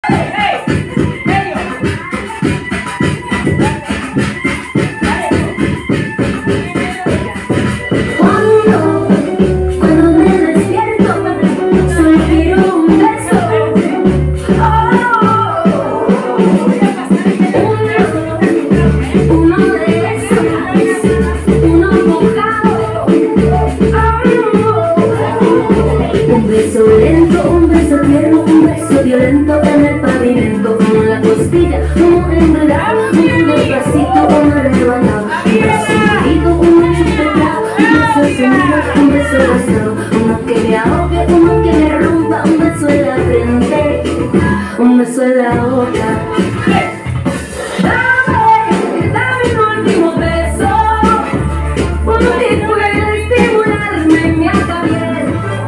Un beso tierno, un beso violento en el pavimento, como en la costilla, como enredado, un despacito, como arrebatado. Un beso mojito, uno chupetado, un beso sonido, un beso gastado. Uno que me ahogue, uno que me rompa, un beso en la frente, un beso en la boca. Dame un último beso, uno que pueda estimularme en mi alta piel.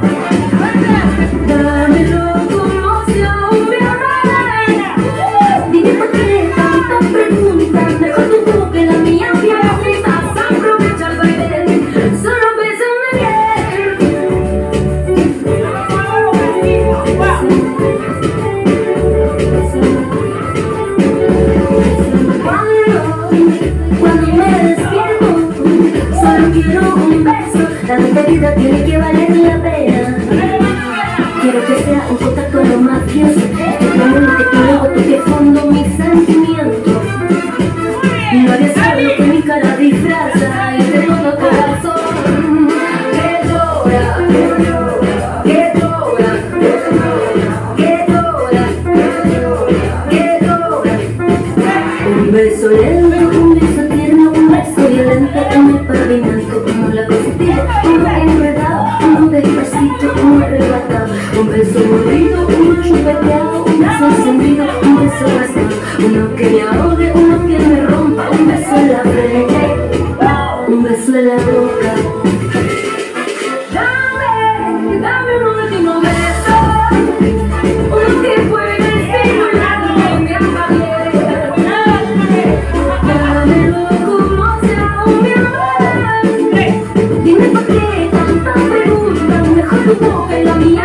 Dámelo como si aún me amara. Dime por qué tantas preguntas, mejor tu boca la mía, me vas a aprovechar para ver. Solo bésame bien. Cuando me despierto, solo quiero un beso. La despedida tiene que valer la pena. Quiero que sea un contacto lo mafioso, que luego toque fondo mis sentimientos. Nadie sabe lo que mi cara disfraza y te todo corazón que llora, que llora, que llora, que llora, que llora. Un beso lento, un beso tierno, un beso violento en el pavimento, como la costilla, como enredado, un despacito, como arrebatado. Un beso mordido, uno chupeteado, un beso encendido, un beso gastado. Uno que me ahogue, uno que me rompa, un beso en la frente, un beso en la boca. Dame un último beso, uno que pueda estimularme en mi alma piel. Dámelo como si aún me amara. Dime por qué tantas preguntas, mejor tu boca y la mía.